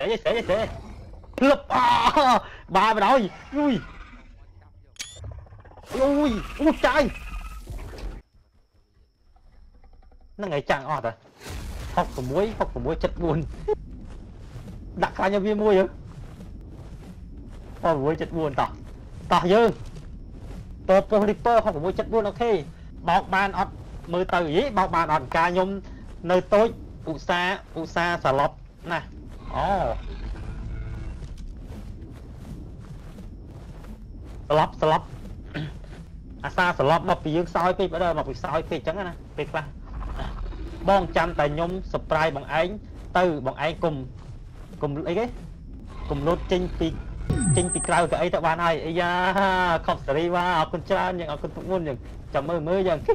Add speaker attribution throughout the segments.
Speaker 1: sẽ lấp ba rồi ui ui ui trời nó ngày chẳng ọt rồi học của muối chất buồn đặt ra nhân viên mua chứ muối chất buồn tỏ dư top Ripper học của muối chất buồn ok bọc bàn ọt mưa từ ý bọc bàn ọt ca nhung nơi tối u sa xà lọp nè slop xa slop bọc dương soi pi bắt đầu bọc soi pi trắng nè pi qua bon chăm tại nhung surprise bằng ánh từ bằng anh cùng ấy cái cùng nốt chinh pi cloud cái ấy tại ban này ấy da không xử lý qua con cha nhưng con cũng muốn nhưng chậm mới dần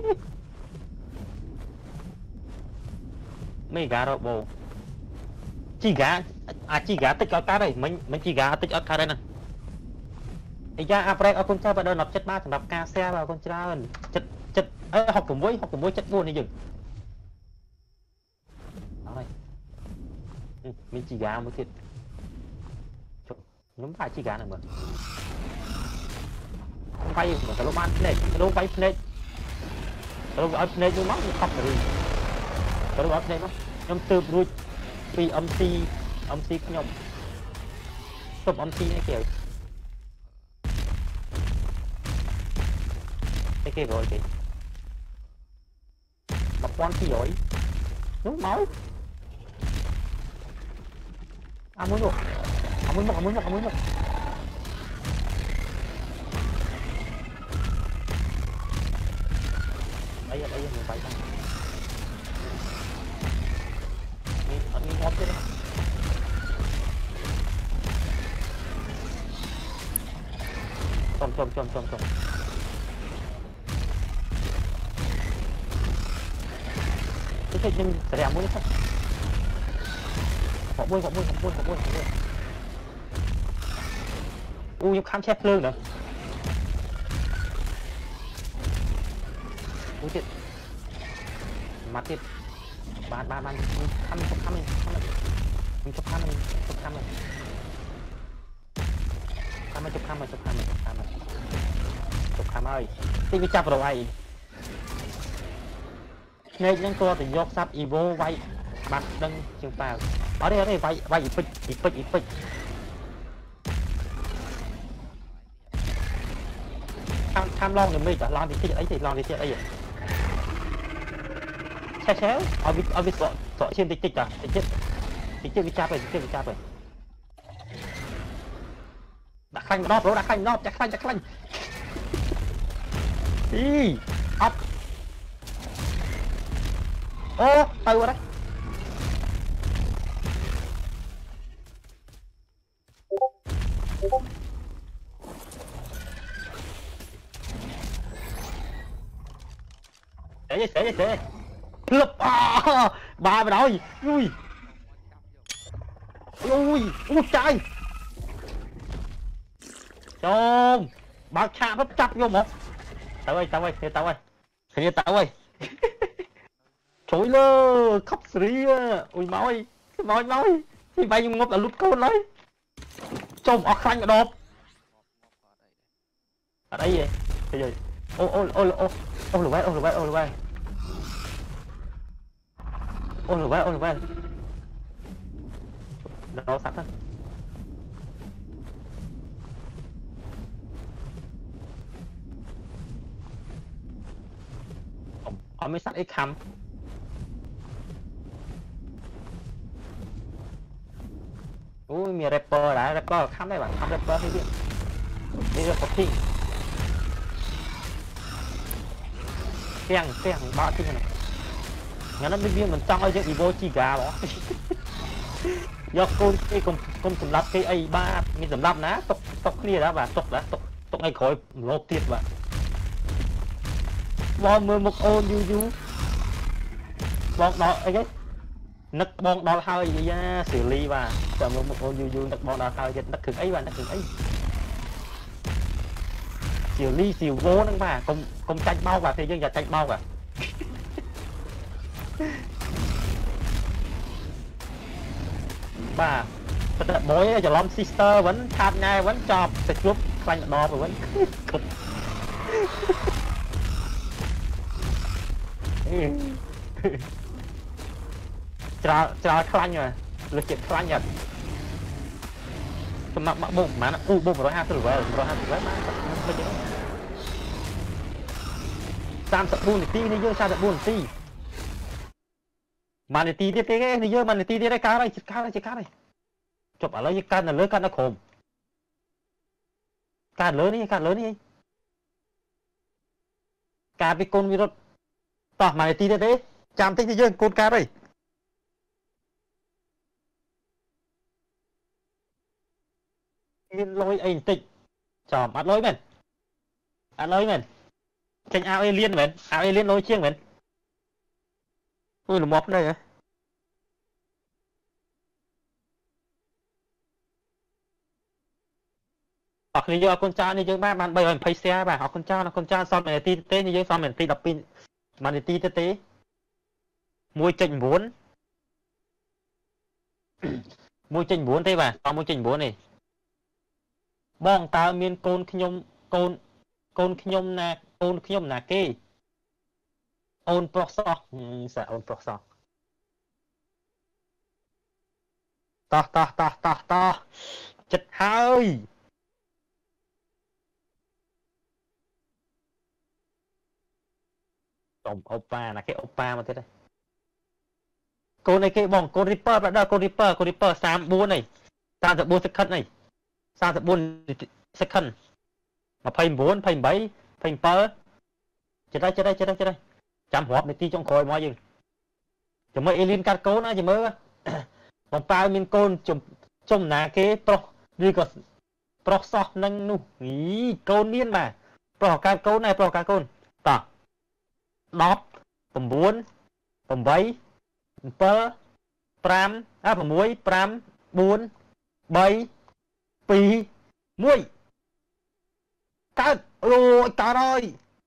Speaker 1: mấy gà rồi bồ chi gà tích ở cá đây mình chi gà tích ở cá đây nè ấy da apre ở con cha bắt đầu nạp chất ba nạp ca xe vào con cha chất học của muối chất buồn đi dừng đó đây mình chi gà một thiệt nhóm phải chi gà này mà không phải mà cái lô man này cái lô bay này cái lô này nó mắc không phải cái lô này nó nhóm từ ruột vì âm si nhóm top âm si này kiểu cái kia rồi kì đọc quan thì giỏi đúng máu muốn được muốn một bây giờ mình phải tăng mình ngót chứ chôm cái nhưng sẽ muốn hết họ buôn nhưng khám chép lương nữa chết mặt chết bạn khăm ơi tí chắp rồi ai nên nhữngตัวthìยกซับอีโวไว้บัตรดึงเชียงแปวเอาได้ไว้อีปิดทำลองหนึ่งไม่จ้ะลองดิที่ไอ้ที่ลองดิที่ไอ้แช่เอาวิสสอเชียนติดจ้ะติดวิจารไปดักขันนอกจะขันอีอัพô từ rồi đấy sẽ lấp ba vào rồi ui trời trông bà cha bắp chặt vô một tao ơi trời ơi khóc xì ui máu thì bay ngốc là lút côn đấy trông ở khanh ở đột ở đây gì bây giờ ô lùi bay nó sẵn thôi ông mới sẵn ít khăm ui mi rapper đã rapper khăm đây bạn khăm rapper hay gì đi ra copy phèn ba cái này nó mới biết mình trong ở trên Evo chi gà đó do con cái con sầm lấp cái A3 mi sầm lấp ná tóc clear đó và tóc ngay khỏi lột tiệt và bom mưa một ôn du bom đó ấy cái nấc bom đó hơi vậy nha xử lý và chờ một ôn du nấc bom đó hơi chết nấc khử ấy xử lý xìu vô năng mà cùng tranh bao và thì dân nhà tranh bao à ba តែបយច្រឡំ sister វិញឆាតញ៉ែវិញចប់ទៅជួបខ្លាញ់ម្ដងទៅវិញគ្រប់ច្រើនខ្លាញ់ហើយលើចិត្តខ្លាញ់អត់សម្រាប់មកបូកប្រហែលអូបូក150 level 150 level បានមិនទេ34នាទីនេះយើង34នាទីបាននាទីទៀតទេនេះយើងបាននាទីទៀតហើយកើតហើយចិត្តកើតហើយចិត្តកើតហើយចប់ឥឡូវយើងកើតនៅលើកើតនៅក្រោមកើតលើនេះកើតលើនេះកើតពីកូនវិរុទ្ធតោះមួយនាទីទៀតទេចាំតិចទៅយើងកូនកើតហើយមានលុយអីបន្តិចចំអត់លុយមែនអត់លុយមែនចេញអាវអេលៀនមែនអាវអេលៀនលុយជាងមែនអូយល្មប់នេះហ៎អរគ្នាយកអរគុណច្រើននេះយើងបាន320 share បាទអរគុណច្រើនអរគុណច្រើនសល់មួយនាទីទេនេះយើងសល់មួយនាទី12មួយនាទីទៅទេ 1.9 1.9 ទេបាទដល់ 1.9 នេះបងតើមានកូនខ្ញុំកូនខ្ញុំណាកូនខ្ញុំណាគេអូនប្រុសសោះសាអូនប្រុសសោះតោះចិត្តហើយចំអូប៉ាណាគេអូប៉ាមកទៀតហើយកូនអីគេបងកូន Reaper បាទដល់កូន Reaper 34នេះ34 second នេះ34 second 29 28 27ចិត្តចាំរាប់នាទីចុងក្រោយមកយើងចាំមើលអេលៀនកាត់កូនណាចាំមើលបងប៉ាវមានកូនចំណាគេប្រុសឬក៏ប្រុសសោះនឹងនោះកូនមានបាទប្រុសកាត់កូនណាប្រុសកាត់កូនតោះ10 9 8 7 5 4 3 2 1កើតអូយកើតហើយ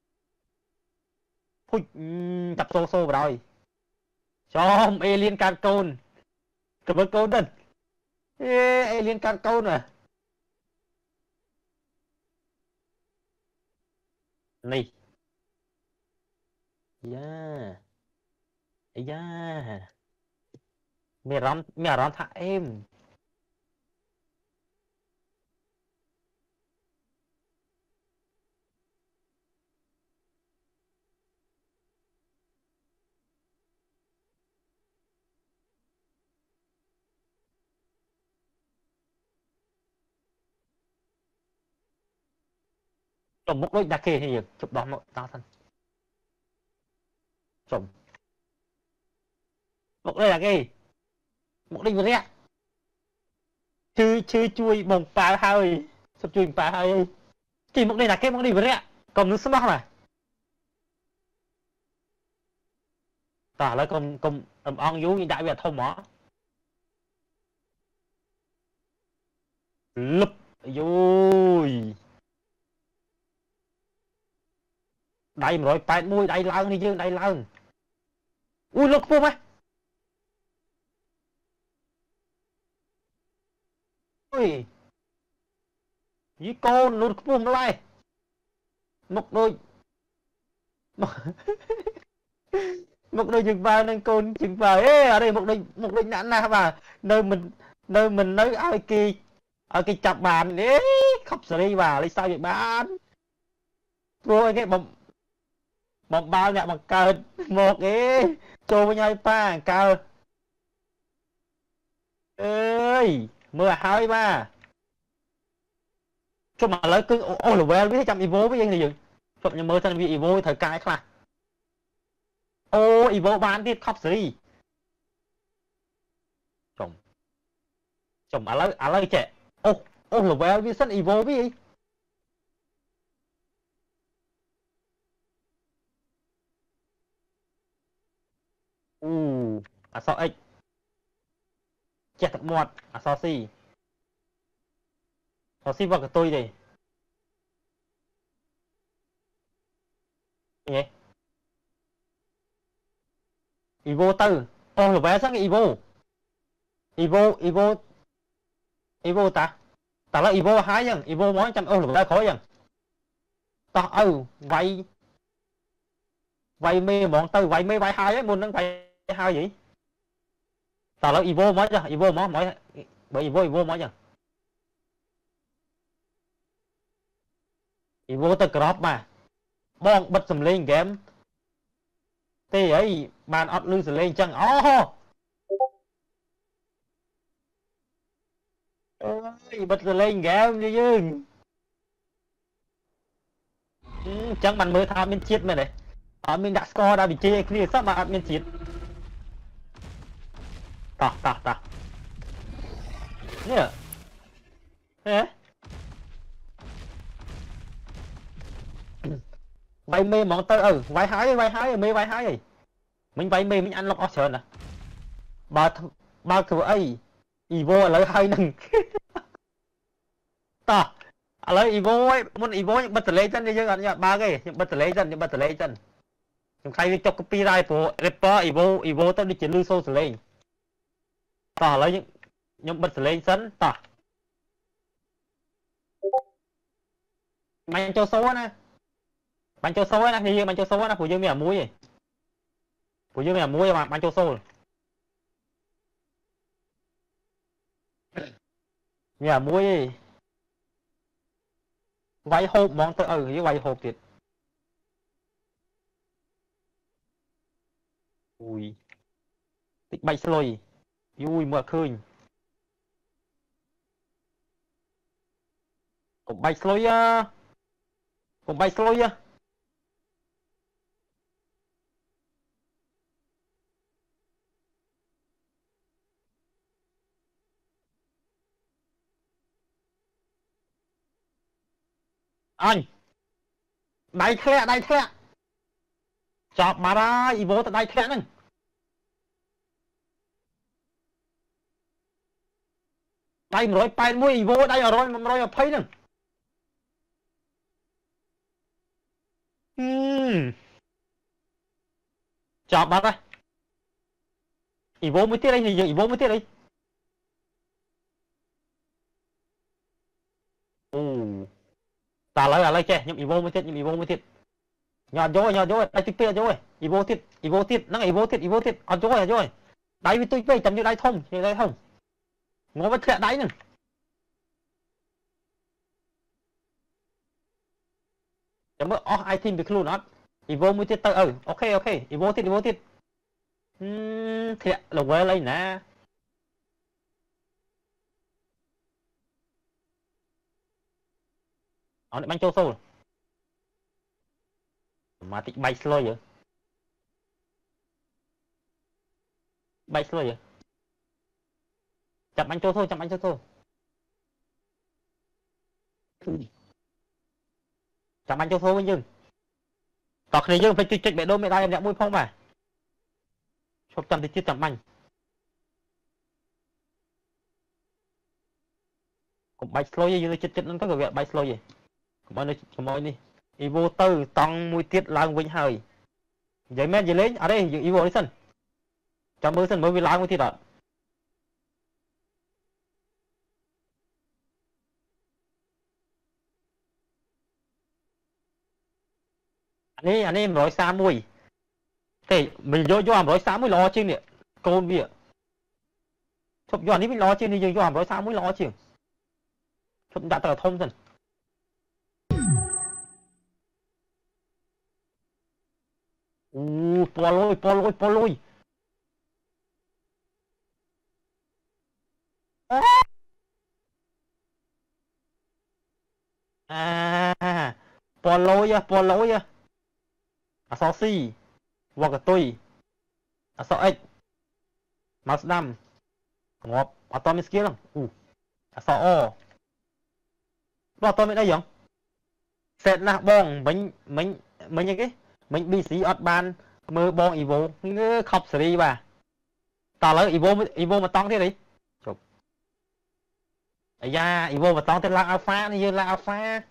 Speaker 1: ភុជចាប់សូបរហើយចំអេលៀនកាត់កូនក្បឹកកូនទៅអេលៀនកាត់កូននេះយ៉ាមានអារម្មណ៍ថាអេមចំមុខដូចដាក់គេយើងជប់ដោះមកតោះសិនចំមុខដូចដាក់គេមុខដូចវិរៈឈឺជួយបងប៉ាវហើយសុំជួយបងប៉ាវហើយគេមុខនេះដាក់គេមុខនេះវិរៈកុំនឹងស្មោះបាទតោះឥឡូវកុំអំអងយូរយើងដាក់វាធំហ៎លឹបយូយដៃ181ដៃឡើងនេះយើងដៃឡើងអូយលោកខ្ពស់ម៉េចអូយយីកូនលូតខ្ពស់ម្ល៉េះមុខដូចយើងបើនឹងកូនជាងបើអរេមុខដូចណាស់ណាស់បាទនៅមិននៅឲ្យគេចាប់បានខប់សេរីបាទលេខសើចឲ្យបានព្រោះអីគេបំបាល់អ្នកបង្កើតមកចូលវិញឲ្យប៉ាកើអើយមើលឲ្យហើយបាទជុំឥឡូវគឺអូ level វាចាំ evo វាយើងជុំខ្ញុំមើលសិនវា evo ត្រូវកាយខ្លះអូ evo បានទៀតខប់សេរីជុំឥឡូវចេះអូ level វាសិន evo វាអូអក្សរ x ចេះទឹកមាត់អក្សរ c អក្សរ c វកកតុយទេevo ទៅអស់ level សិនគេ evo Evo ta là Evo hái dân Evo món trăm lục đã khỏi dân ta vay mê món tư vay mê vay hai ấy muốn nâng vay hai gì ta là Evo mới chứ Evo món mới bởi Evo mới chứ Evo ta crop mà bong bật sầm lên game thế ấy bàn ọt lư sầm lên chẳng ơi bật sầm lên game như dương chẳng bạn mới tham bên chết mà này mình đã score đã bị chê clear sắp mà admin chết ta nè vay mê món tơ vay hái mê vay hái mình vay mê mình ăn lọc option à ba cứ ấy Evo lấy hai nâng ta lấy Evo ấy muốn Evo những bật lấy chân đi chứ anh ba cái những bật lấy chân chúng khai cho copyright của rapper Evo tao đi chuyển lưu sâu lên ta lấy những bật lên chân ta mày cho số nè bạn cho số nè thì bạn cho số nè của dương mẹ muối mà bạn cho số mẹ muối vay hộp món tơ với vay hộp thiệt ui tích bay slôi vui mở khơi cũng bay slôi anh đáy thẹ chọc mà ra Evo tao đáy thẹ nè đáy rồi bay mua Evo đáy rồi thấy nè chọc mà ra Evo mới tiết đây thì Evo mới tiết đây ta lấy che nhưng Evo mới tiết nhỏ dối đây tích tiết dối Evo tiết nó Evo tiết ở dối đáy với tôi chấm như đáy thông ngó với thẹ đáy nè chấm mơ I think the clue not Evo mới tiết tơ ok Evo tiết thẹ lồng quay lấy nè nó lại bánh châu sâu mà tích bay slow vậy chậm bánh châu sâu chậm bánh châu sâu với dương tọt này dương phải trịch bệ đô mẹ đây em nhạc môi phong mà chụp chậm thì chưa chậm bánh cũng bay slow như chịch nó có việc bay slow gì mọi đi Evo tư tăng mùi tiết lang vinh hơi giấy men gì lên ở đây Evo đi sân chăm bữa sân mới vì lang mùi tiết đó anh em nói xa mùi thì mình vô hàm nói xa mùi lo trên nè côn bịa chụp vô anh ấy lo trên thì vô hàm nói xa mùi lo trên chụp đã tờ thông dần po lôi po lôi sao si hoặc là tôi sao x mouse đâm ngọt atomic skill không sao o đó atomic đây không set là bong mình như cái mình bị sĩ ọt ban mơ bong Evo ngơ khóc xử bà tao lấy Evo mà tông thế đi chụp da Evo mà tông thế là alpha như là alpha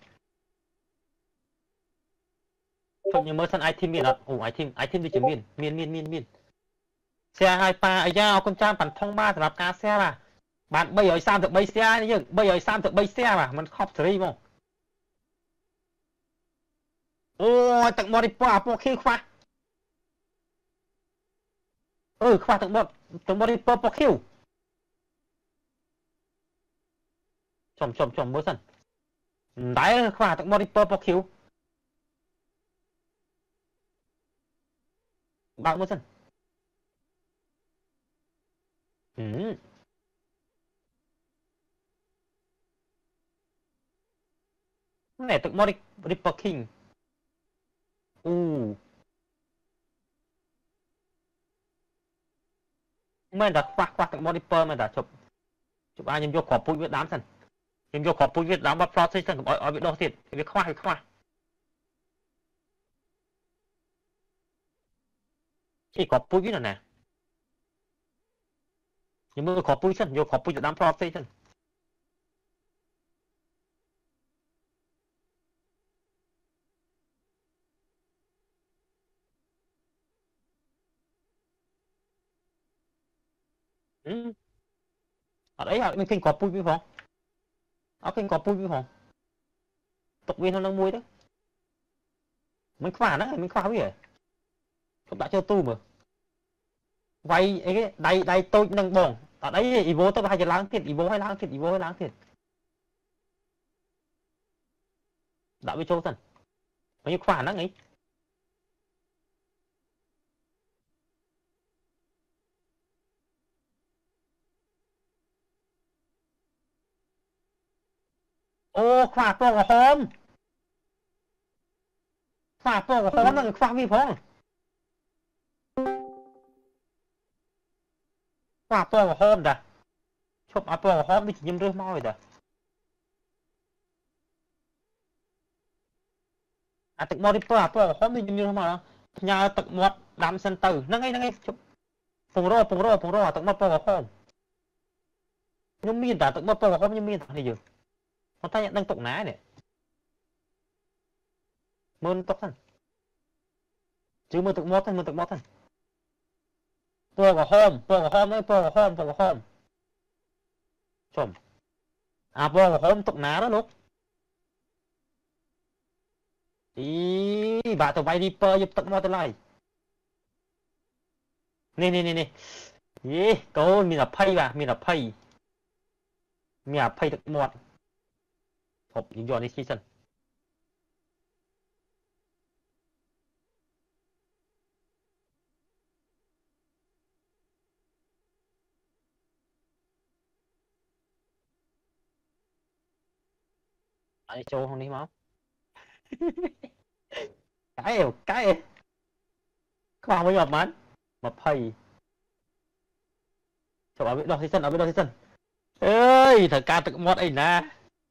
Speaker 1: chụp như mơ sân item miền item đi chữ miền xe hai pa da con trai bản thông ba tập ca xe là bạn bây giờ sao được bay xe như bây giờ sao được bay xe mà mình khóc thử không ôi tặng body po khi khoa khoa tặng body po khiu chồng mới sân đáy khoa tặng body po khiu bạn mới sân này tặng body po king mình đã khoa tặng body po mình đã chụp ai nhưng vô khỏa bụi Việt Nam sân nhưng vô khỏa bụi Việt Nam và process sân ở Việt Nam thiệt việc khoa chỉ có bụi Việt nè nhưng mà khỏa bụi sân vô khỏa bụi Việt Nam process sân ở đấy mình kinh có bụi với phong ở kinh có bụi với phong tộc viên nó đang mui đấy mình khoa đó mình khoa cái gì không đã cho tu mà vay ấy cái đây tôi đang bỏng ở đấy ý vô tôi hay lãng thiệt ý vô hay lãng thiệt đã bị trâu dần mấy khoản đó ấy ô khoa to của hôm khoa to của hôm là khoa vi phong khoa to của hôm đã chụp à to của hôm bị nhầm rơi mau rồi đã à tận mò đi to của hôm bị nhầm rơi mau nhà tận mò đám sân tử nó ngay chụp phùng rô tận mò to của hôm nhưng miên đã tận mò to của hôm nhưng miên này giờ con ta nhận đang tụng ná này mơn tóc thân chứ mơn tụng mót thân to của hôm đấy to của hôm chồng à to của hôm tụng ná đó lúc ý bà tụi bay đi pơ giúp tận mò tới lại nè ý câu mình là pay bà mình là pay được mọt hộp những giòn đi season anh châu không đi máu cái khoa mới mà pay chụp ở bên đó season ơi thật ca tự mọt ấy nè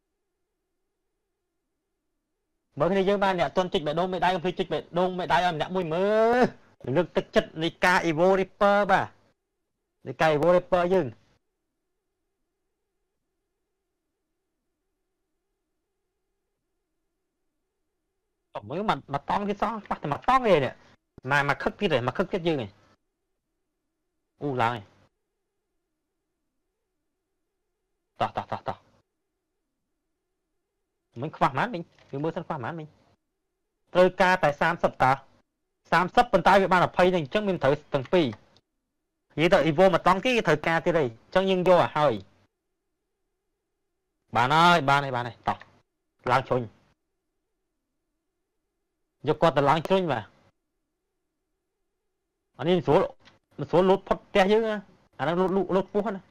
Speaker 1: mới khi dương ban nè tuần trịch bệ đông mẹ đai không trịch bệ đông mẹ đai âm nhã mùi mơ nước tức chất đi ca Evo Ripper bà đi ca Evo Ripper dừng mới mà tong cái xó bắt mà tong về nè mà khất cái này mà khất cái dư này này tỏ mình khoa mát mình mơ sân khoa mát mình rơi ca tại sam sắp bên tay với ban là pay này chắc mình thử từng pi vậy đợi vô mà tong cái thời ca cái đây chắc nhưng vô à hơi bạn ơi ba này tỏ lang chôn vô qua tờ lang chôn mà anh đi số lốt phật te chứ à nó lốt phú hơn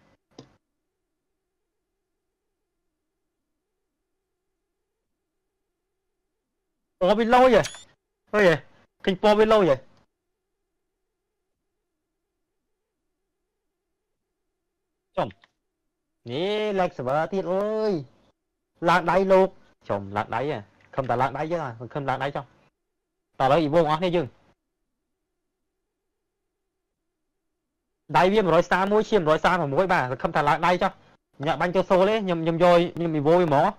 Speaker 1: po bị lâu rồi ôi vậy kinh po bị lâu rồi chồng nhé like server thiệt ơi lạc đáy luôn chồng lạc đáy à không ta lạc đáy chứ à không lạc đáy cho ta nói gì vô ngõ thế chứ đáy viêm rồi xa mũi chiêm rồi xa mà mũi bà không ta lạc đáy cho nhận banh cho xô đấy nhầm rồi nhưng mình vô mỏ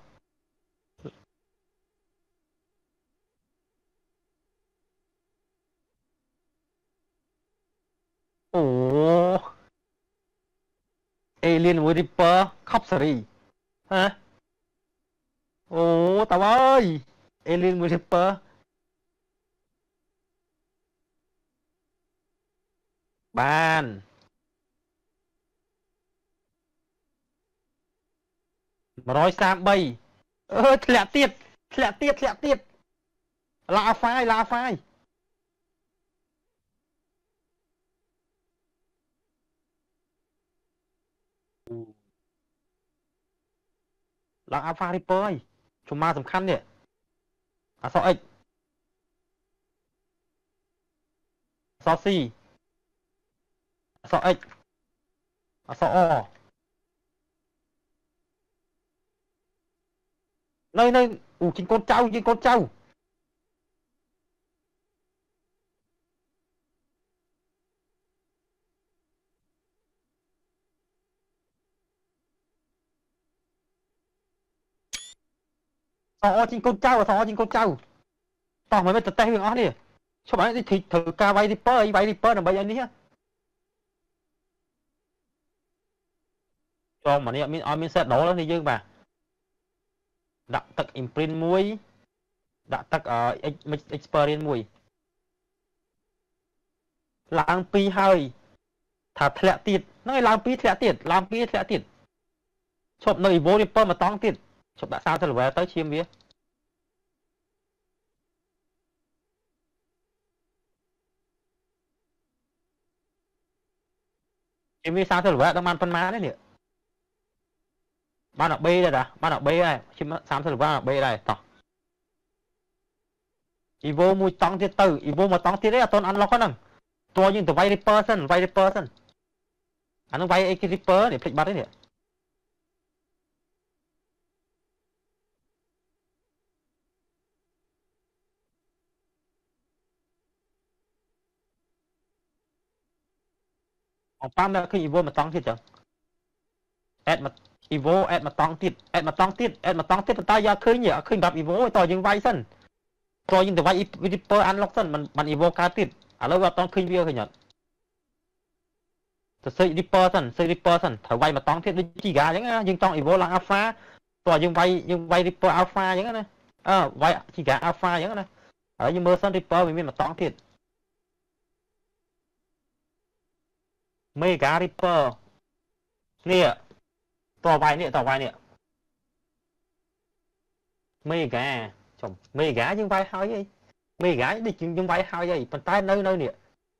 Speaker 1: ồ Alien với Reaper khóc sỉ hả ồ tao ơi Alien với Reaper bàn 133 ធ្លាក់ទៀតធ្លាក់ទៀតធ្លាក់ទៀតឡាហ្វាយឡាហ្វាយឡើង Alpha Reaper ហើយជំមាសំខាន់នេះអស X អស C អស X អស O នៅអូជាងកូនចៅជាងកូនចៅអអជាងកូនចៅអសជាងកូនចៅតោះមិនទៅតេស្តវាអស់នេះឈប់ហើយធ្វើការវាយ Reaper អីវាយ Reaper ដើម្បីឲ្យនេះចងមកនេះអត់មាន set ដល់នេះយើងបាទដាក់ទឹក imprint មួយដាក់ទឹកexperience មួយឡើង2ហើយថាធ្លាក់ទៀតហ្នឹងឯងឡើង2ធ្លាក់ទៀតឡើង2ធ្លាក់ទៀតឈប់នៅ evo Reaper មកតង់ទៀតឈប់ដាក់30 level ទៅឈាមវាឈាមវា30 level ដល់បានប៉ុន្មាននេះបានដល់ B ដែរតាបានដល់ B ហើយឈាម30 level ដល់ B ដែរតោះ evo មួយតង់ទៀតទៅ evo មកតង់ទៀតទេអត់ទាន់ unlock ហ្នឹងតើយើងទៅវាយ Reaper សិនវាយ Reaper សិនអានោះវាយ Reaper នេះភ្លេចបាត់ទេនេះអប៉ាមកឃើញ evo មកតង់ទៀតចឹង add មក evo add មកតង់ទៀត add មកតង់ទៀត add មកតង់ទៀតប៉ុន្តែយកឃើញអត់ឃើញប្រាប់ evo តើយើងវាយសិនតើយើងទៅវាយ Reaper unlock សិនមិន evo កើតទៀតឥឡូវអត់តឃើញវាឃើញអត់ទៅ search Reaper សិន search Reaper សិនត្រូវវាយមកតង់ទៀតដូច Giga អញ្ចឹងណាយើងចង់ evo ឡើង alpha តើយើងវាយ Reaper alpha អញ្ចឹងណាវាយ Giga alpha អញ្ចឹងណាហើយយើងមើលសិន Reaper វាមានមកតង់ទៀត Mega Reaper នេះតើវាយនេះតើវាយនេះ Mega ចំ Mega យើងវាយហើយអី Mega ដូចយើងវាយហើយអីប៉ុន្តែនៅនេះ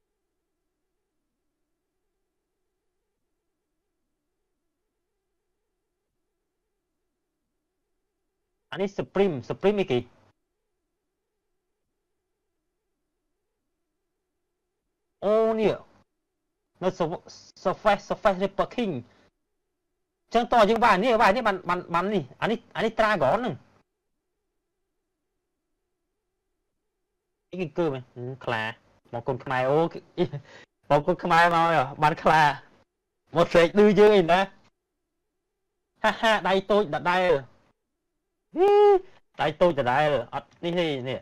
Speaker 1: អានេះ Supreme អីគេអូនេះនៅ Surface Reaper King ចឹងតើយើងវាយនេះបាននេះអានេះ Dragon ហ្នឹងអីគេគឺមែនខ្លាមកគុនខ្មែរអូមកគុនខ្មែរមកបានខ្លាមកស្រែកឌឺយើងអីណាហាដៃតូចដដែលដៃតូចដដែលអត់នេះទេនេះ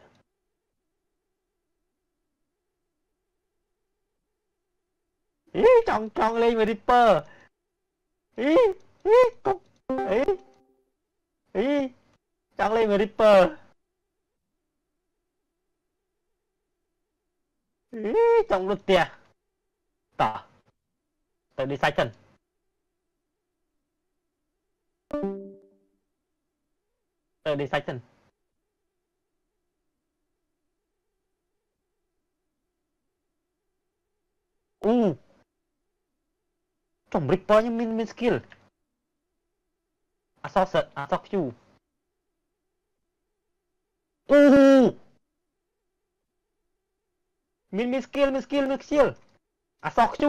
Speaker 1: ចង់លេង Reaper កុកចង់លេង Reaper ចង់លុតផ្ទះតោះទៅឌីសាច់សិនទៅឌីសាច់សិនអូចំ Reaper ខ្ញុំមាន skill អសQ អូមាន skill អសQ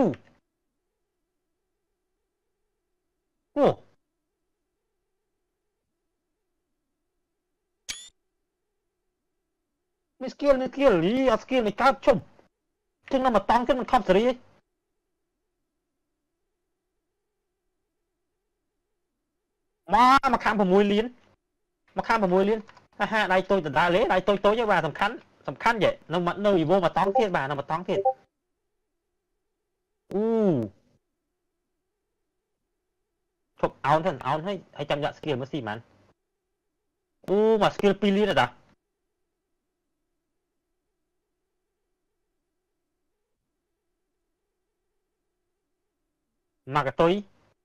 Speaker 1: អូមាន skill អត់ skill មិនកើតជុំចឹងនៅមកតង់ចឹងមិនខំសេរីមកខាង6លានមកខាង6លានហាដៃតូចដដែលលេដៃតូចទេបាទសំខាន់យេនៅ evo មកតង់ទៀតបាទនៅមកតង់ទៀតអូ chụp áo thân áo hay chăm nhận skill mới xì mắn ô mà skill pili rồi đã mà cái tôi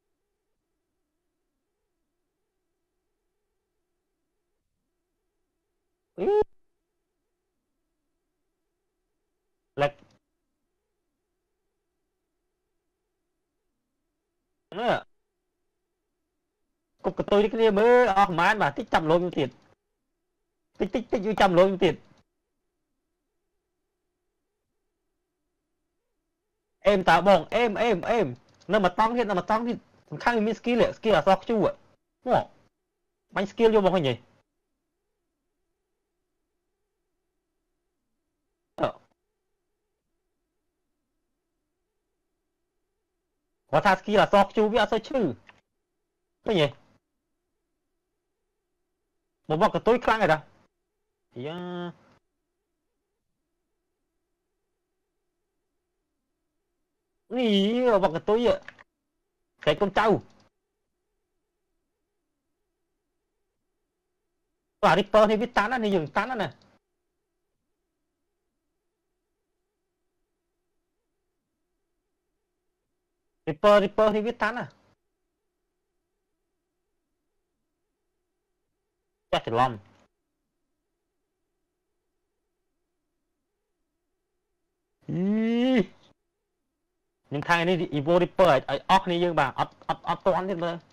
Speaker 1: lệch nữa cục cái tôi đi cái này mới mà anh mà tích trăm lô như tiền tích như trăm lô như tiền em tao bong em nó mà tăng thì khang mình skill là sao chú ạ wow bánh skill vô bong cái gìว่าถ้าสกีละซอกจูวิอาซอยชื่อไม่ไงผมบอกกับตุ้ยครั้งไงนะยานี่บอกกับตุ้ยอะใส่con trâu và Ripper thì biết tán á thì dừng tán á nè Ripper thì biết tán à chắc thì lom nhưng thằng này đi vô Ripper ở óc này dương bà óc toán thế thôi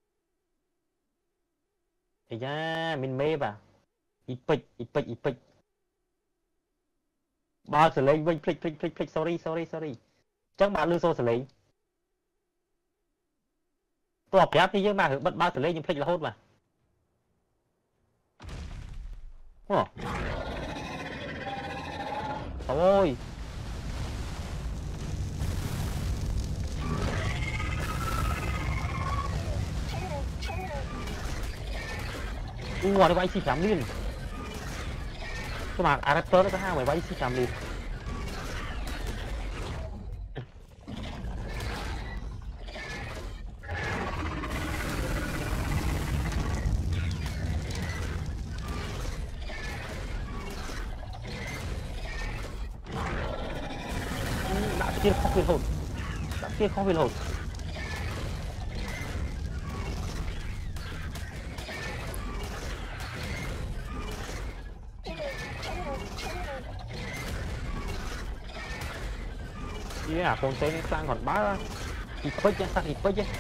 Speaker 1: thì ra mình mê bà ít ba xử lý vinh flick sorry chắc bạn lưu xô xử lý tôi học ghép thì chứ mà bật ba xử lý nhưng flick là hốt mà ôi ngoài nó bay xì chạm liên nhưng mà Aractor nó có hai mày bay xì chạm liên đã kia không viên hồn đã kia không viên hồn yeah con tên nó sang còn bá ít bích chứ sang ít bích chứ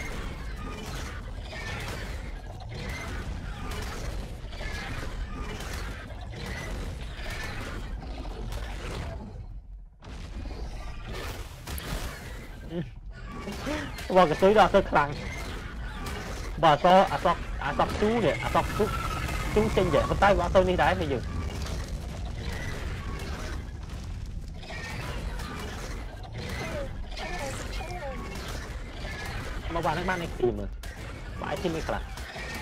Speaker 1: vào cái túi đó tôi khăn bà so chú nè chú chân vậy con tay vào tôi đi đáy bây giờ mà vào nước ban này tìm rồi bãi thêm mấy khăn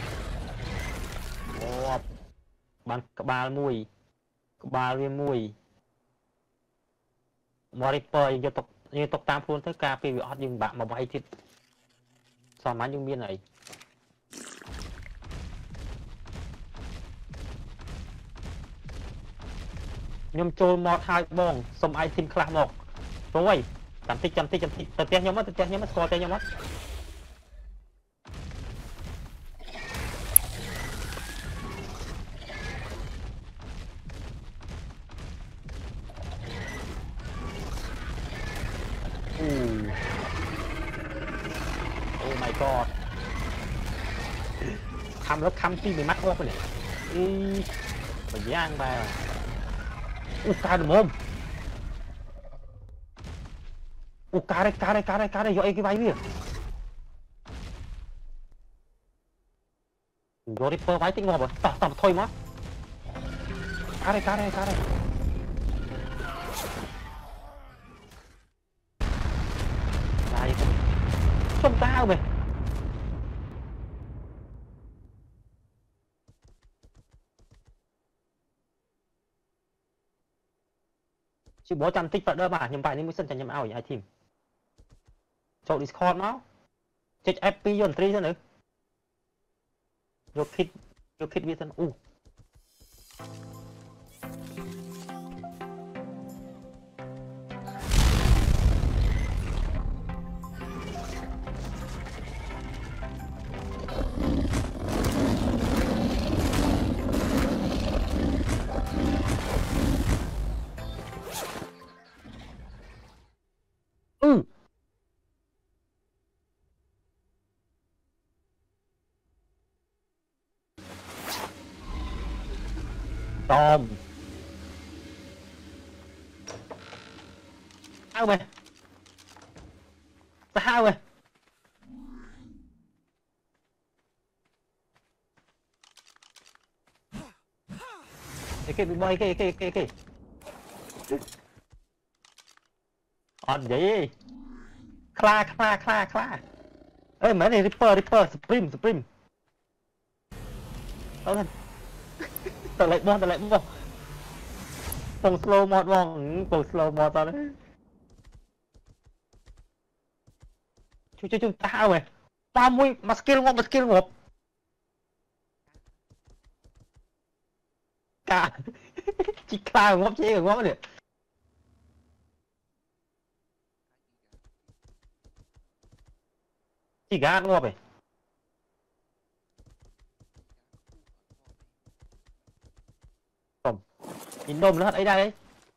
Speaker 1: ban ba viên mùi Ripper như tộc tam phun tất cả vì ọt nhưng bạn mà bay chết sao má những biên này nhôm trôi mọt hai bong xong ai team class một rồi chăm tích tật tiếc nhóm mất score tên nhóm mất oh my godทำแล้วทำที่ไม่มัดออกไปเนี่ยไปย่างไปกาดมกาได้ย่อยกี่ใบเนี่ยย่อยเปิดไว้ติ๊กงอบอ่ะต่อถอยมั้งกาได้trông tao mày chứ bố chăm tích phật đỡ mà nhưng bài nên mới sân chẳng nhầm ao vậy hai team cho Discord nó chết FP dồn 3 nữa vô khít biết thân u tôm sao mày sao mày cái bị bay cái on vậy kla ê mẹ này Ripper Supreme tao lên tao lại bon phòng slow mod phòng slow mod tao đấy chúng ta mày tao mui mà skill ngộp cả chỉ kla ngộp chứ ngộp được chỉ gà ngộp vậy không nhìn đôm nó hết ấy đây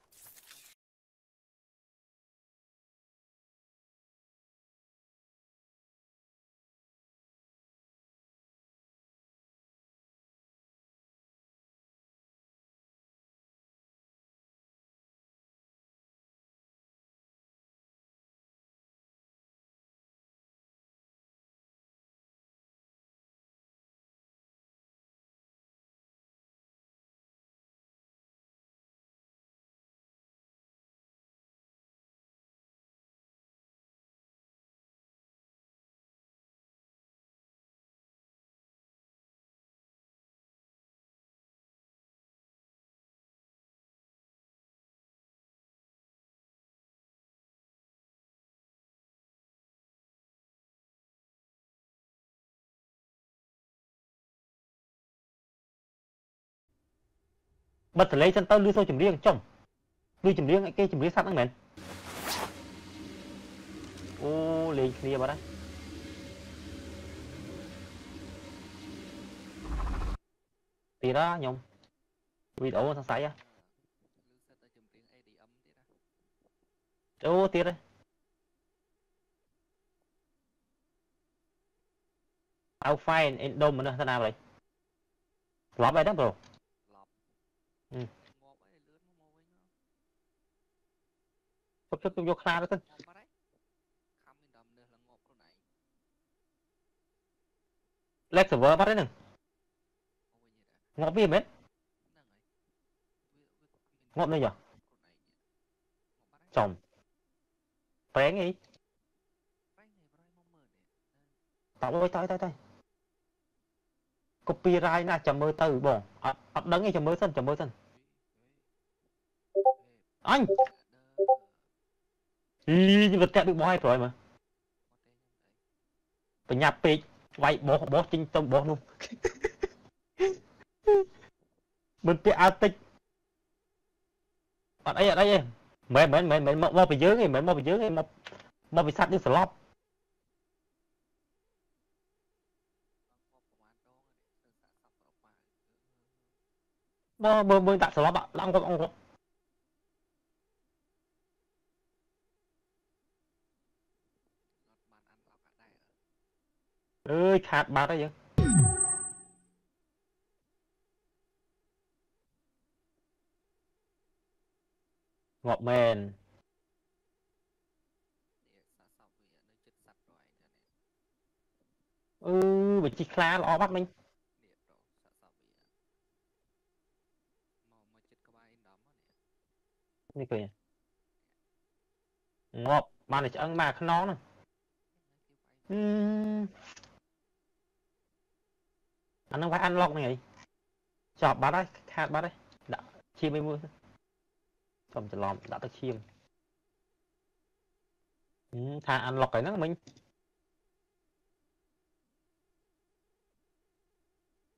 Speaker 1: bật lấy chân tao lưu sâu chùm riêng chồng lưu chùm riêng cái chùm riêng sắt năng mền ô lên clear vào đấy tí đó nhung video sang sấy á ô tí đấy ao file in đôm mà nó thế nào vậy lọp vậy đó bro chúc vô kha đó lek server bắt đấy nè ngọt bia mến ngọt nơi giờ chồng phén đi tao ơi tay copyright nè chầm mơ từ bỏ đấng ngay chầm mơ sân anh nhưng vật kẹt bị bỏ hay rồi mà phải nhặt bị vậy bỏ chính tông bỏ luôn mình bị tích ở đây mày mau bị dướng mày mau bị dướng mau bị sát đi slot bơ tạ slot bạn đang có ông ơi khát bà đấy vậy ngọt mền bị chi kha lo bắt mình như cười ngọt mà này ăn mà không nó nè anh không phải ăn lọc này chọp bà đấy khát bà đấy đã chim mươi không chỉ lòm đã tới chim thà ăn lọc cái nó mình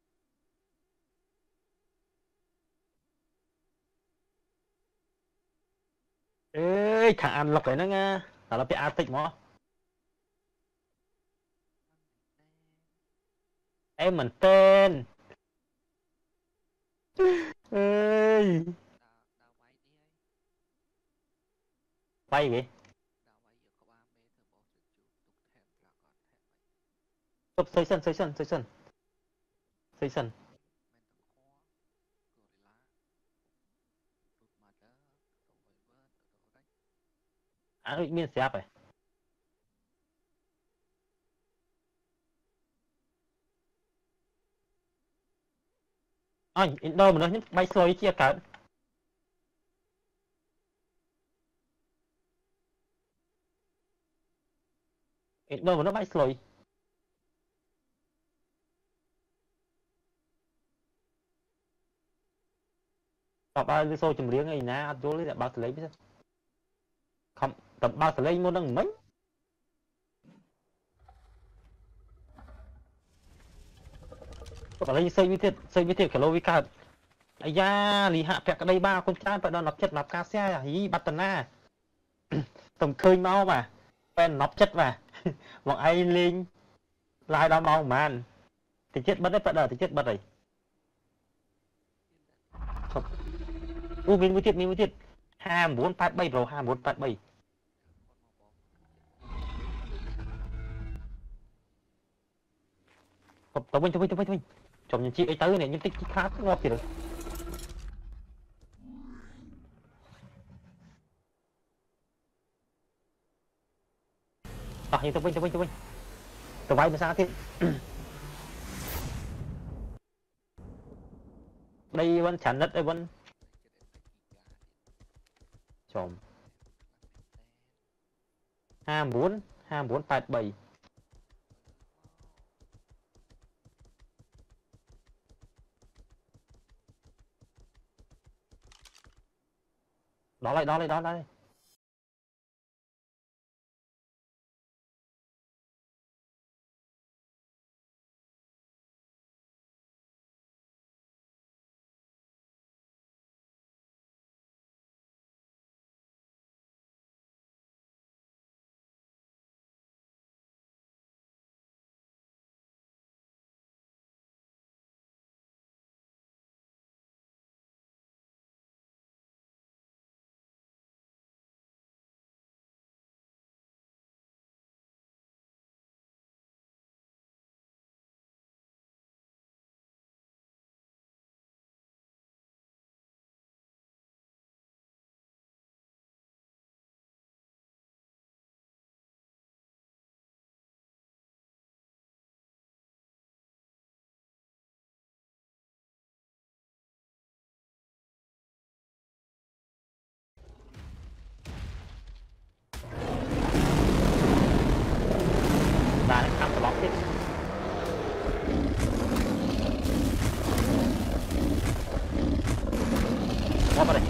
Speaker 1: ê thằng ăn lọc cái nó nghe là bị a tịch mà em mình tên ơi bay kìa tập xây sân à miền xếp này anh đâu mà nó những bay slow chia cả đâu mà nó bay slow tập ba đi sôi chùm riêng ấy nè vô lấy lại bao lấy biết không tập ba lấy mua đang mấy tập lấy xây viết thiệt cái lô vi cả ai da lì hạ vẹt cái đây ba con trai phải đo nọc chất nọc ca xe hí bắt tần na tầm khơi mau mà quen nọc chất mà bọn ai lên lại đau mau mà thì chết bất đấy phải đợi thì chết bất rồi u mình mới thiệt 2483 rồi 2483 tao vinh chồng nhìn chị ấy tới này nhưng tích khác ngon thì được à nhưng tao vinh tao vay mà sao thế đây vẫn chán đất đây vẫn chồng 2487 đó lại và nó cắm cái bóng tiếp ngó vào đây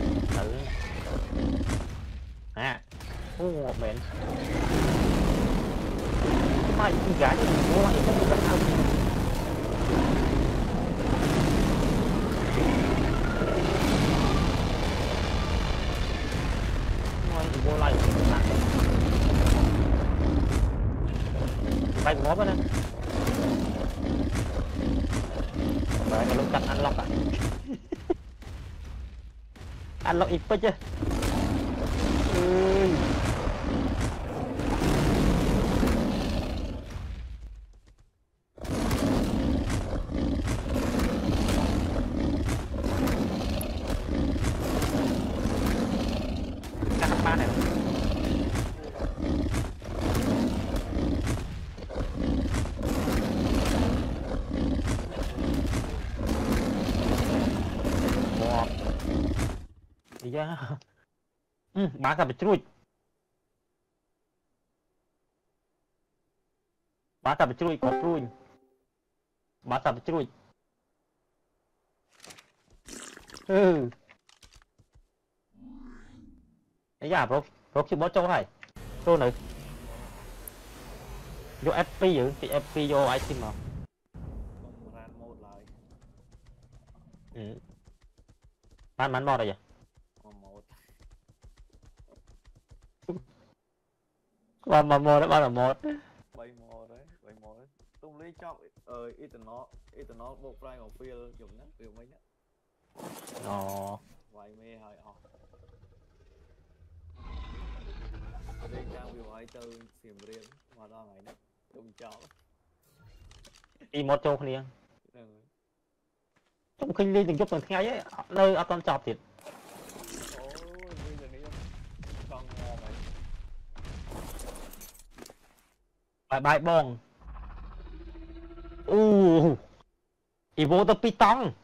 Speaker 1: à ô mệt mai con gái thì mua lại không được sao mua lại bay ngó vào đây vậy cái lúc cắt ăn lọc à ăn lọc ít chứ cắt ba này iya masa becruit kopruin masa becruit dạ bro chưa bó châu hay tôi này vô FP giữ thì FP vô item mà
Speaker 2: ran một lại
Speaker 1: bán mò đây vậy
Speaker 2: một
Speaker 1: mà mò đó bao là một
Speaker 2: bay mò đấy tung lấy chọc ethanol bộ fry của phiêu dùng đó phiêu mấy đó vài mê hơi đây trang biểu ai từ xiêm riêng mà ra ngày đó dùng chó
Speaker 1: đi một châu kia trong khi đi từng chút từng ngày ấy nơi ở con chọc thiệt
Speaker 2: ôi bây giờ này con ngon vậy
Speaker 1: bài bài bong ý vô tập pitong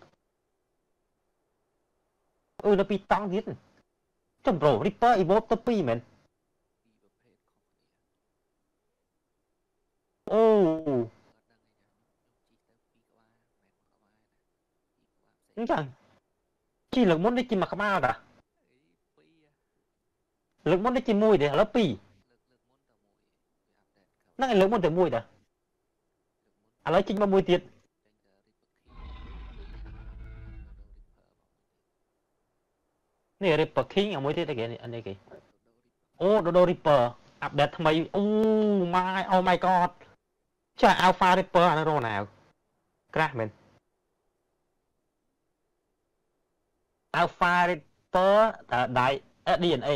Speaker 1: nó pitong thiệt trong rổ ripper ý vô tập pi mình chẳng chỉ lực muốn đi chim mặc bao đã lực muốn đi chim mùi để lớp pi nó ngay lực muốn từ mùi đã lấy chim mà mùi tiệt này Ripper King ở mùi tiệt kìa anh đây kìa Dodo Ripper update thay mày oh my god cho Alpha Ripper anh rồi nào crack mình Alpha Ripper đại DNA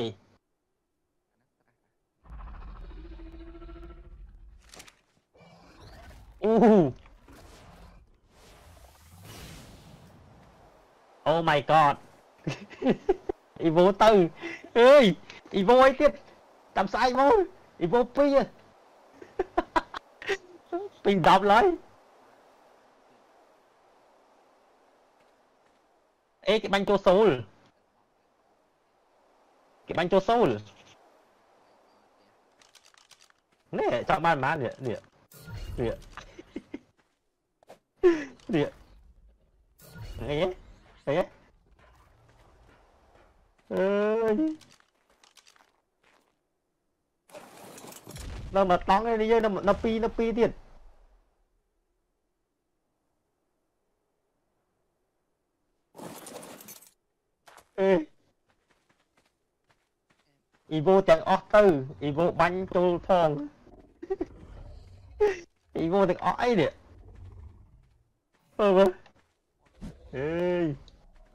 Speaker 1: oh my god Evo tư ơi Evo ấy tiếp làm sai Evo Evo pi pi đọc lấy ê cái banh cho soul nè chọn ban má nè nghe ơi nó mà tóng này đi chơi nó pi thiệt Evo chẳng ớt tư Evo bánh cho phong Evo chẳng ớt ấy nè ê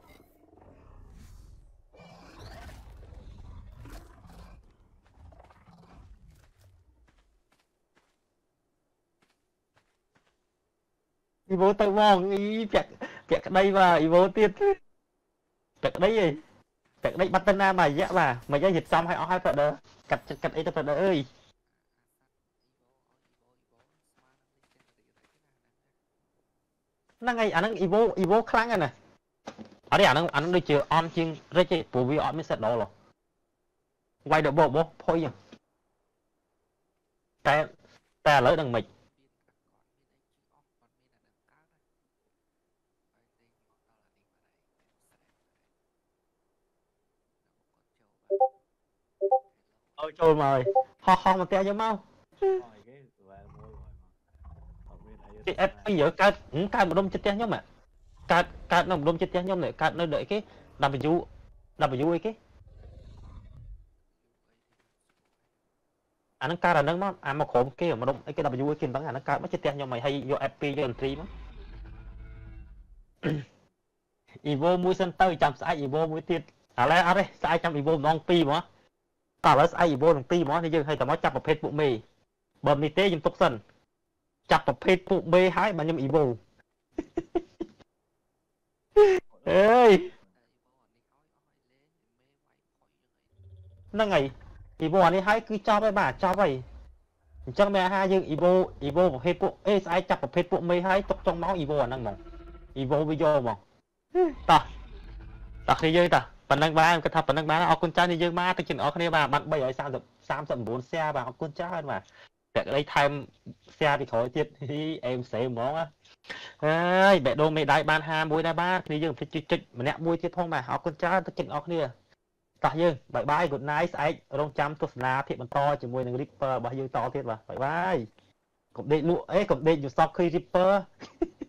Speaker 1: Evo tự mong ý chặt đây mà Evo tiết chặt đấy gì chặt đấy bắt tên mày dã mà mày ra dịch xong hay hai phật đó cặt ấy cho phật đó ơi nó ngay anh Evo kháng này nè ở đây anh đi chưa on chiên rồi chứ phụ vi on mới set đó rồi quay được bộ thôi nhỉ ta lấy đằng mịch ôi trời mời ho mà teo cho mau cái FP giờ cái một đông chết teo nhóm mà cái nó một đông chết teo nhóm này cái nó đợi cái W ấy cái anh ca là nâng nó mà khổ kia mà đông cái W ấy kia bắn anh ca mất chết teo nhóm mày hay vô FP cho entry mà Evo mua sân tơi chăm sai Evo mua tiền ở đây sai chăm Evo non pi mà tao lấy ai vô đồng ti món thì dương hay tao nói chặt một phết bộ mì bơm y tế dùng tục sân chặt một phết bộ mì hái mà nhầm Evo ê nó ngày Evo này hái cứ cho với bà cho vậy chắc mẹ hai dương Evo một phết bộ ê ai chặt một phết bộ mì hái tục trong máu Evo năng mỏng Evo video mỏng ta khi chơi ta phần năng ba em cái thập phần năng ba ở con trai đi dương ma tôi chỉnh ở cái này bạn bây giờ sao tận 4 xe vào con trai mà để đây thêm xe thì khỏi chết em sẽ món á ơi bẹ đô mẹ đại ban hà mùi đại ba thì dương phải chích mà nè mùi chết không mà họ con trai tôi chỉnh ở cái này ta dương bye bye good night ai rong trăm tôi là thiệt bằng to chỉ mùi năng ripper bao dương to thiệt mà bye bye cũng đi lụa ấy cũng điอยู่ stock khi ripper